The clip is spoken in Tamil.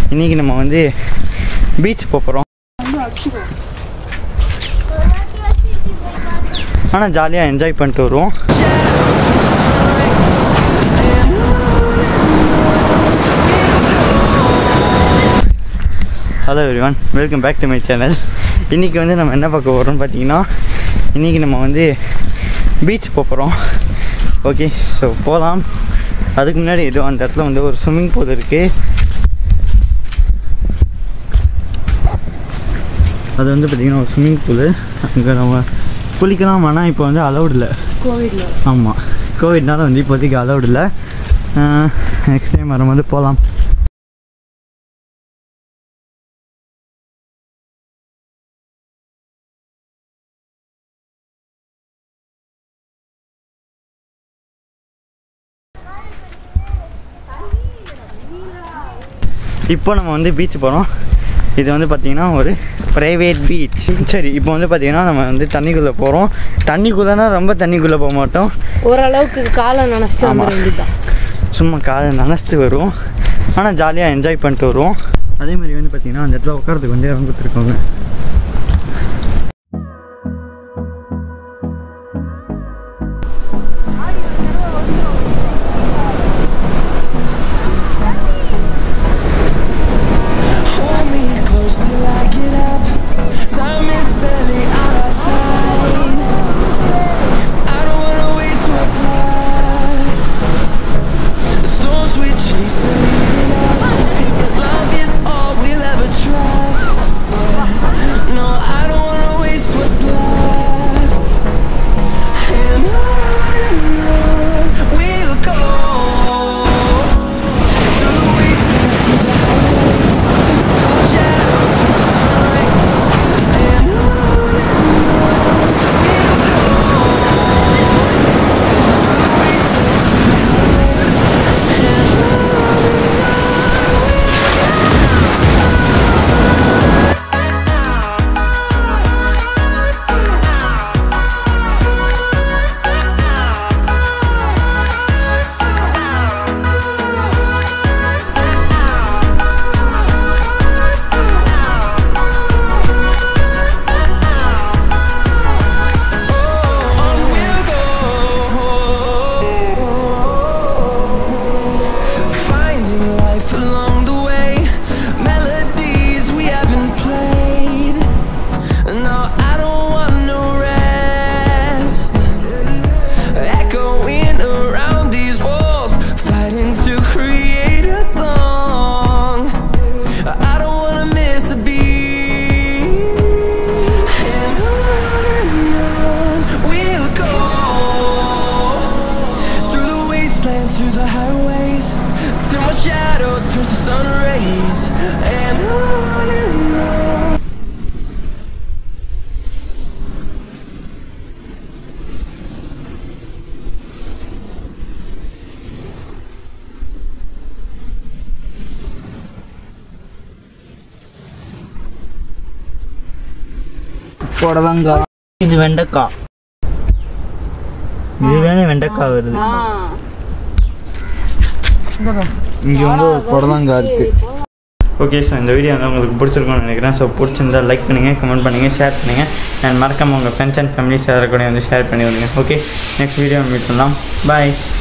இன்றைக்கி நம்ம வந்து பீச் போகிறோம். ஆனால் ஜாலியாக என்ஜாய் பண்ணிட்டு வருவோம். Hello everyone, welcome back to my channel. இன்றைக்கி வந்து நம்ம என்ன பார்க்க போகிறோம்னு பார்த்தீங்கன்னா, இன்றைக்கி நம்ம வந்து பீச் போகிறோம். ஓகே, ஸோ போகலாம். அதுக்கு முன்னாடி ஏதோ அந்த இடத்துல வந்து ஒரு ஸ்விம்மிங் பூல் இருக்குது. அது வந்து பார்த்திங்கன்னா ஒரு ஸ்விம்மிங் பூலு. அங்கே நம்ம குளிக்கலாம். ஆனால் இப்போ வந்து அலௌட் இல்லை, கோவிட்ல. ஆமாம், கோவிட்னால வந்து இப்போதைக்கு அலௌட் இல்லை. நெக்ஸ்ட் டைம் வரும்போது போகலாம். இப்போ நம்ம வந்து பீச் போகிறோம். இது வந்து பார்த்திங்கன்னா ஒரு ப்ரைவேட் பீச். சரி, இப்போ வந்து பார்த்திங்கன்னா நம்ம வந்து தண்ணிக்குள்ளே போகிறோம். தண்ணிக்குள்ளேனா ரொம்ப தண்ணிக்குள்ளே போக மாட்டோம், ஓரளவுக்கு காலை நனைச்சிட்டு சும்மா காலை நனைச்சிட்டு வருவோம். ஆனால் ஜாலியாக என்ஜாய் பண்ணிட்டு வருவோம். அதே மாதிரி வந்து பார்த்திங்கன்னா அந்த இடத்துல உட்காரத்துக்கு வந்து இடம் கொடுத்துருக்காங்க. புடலங்காய், இது வெண்டைக்காய். இதுதானே வெண்டைக்காய் வருது. இங்கே வந்து ஒரு புடலங்காய் இருக்குது. ஓகே, ஸோ இந்த வீடியோ வந்து உங்களுக்கு பிடிச்சிருக்கும்னு நினைக்கிறேன். ஸோ பிடிச்சிருந்தா லைக் பண்ணுங்கள், கமெண்ட் பண்ணுங்கள், ஷேர் பண்ணுங்கள். அண்ட் மறக்காமல் உங்கள் ஃப்ரெண்ட்ஸ் அண்ட் ஃபேமிலிஸ் யாரை கூட வந்து ஷேர் பண்ணி விடுங்க. ஓகே, நெக்ஸ்ட் வீடியோ மீட் பண்ணலாம். பாய்.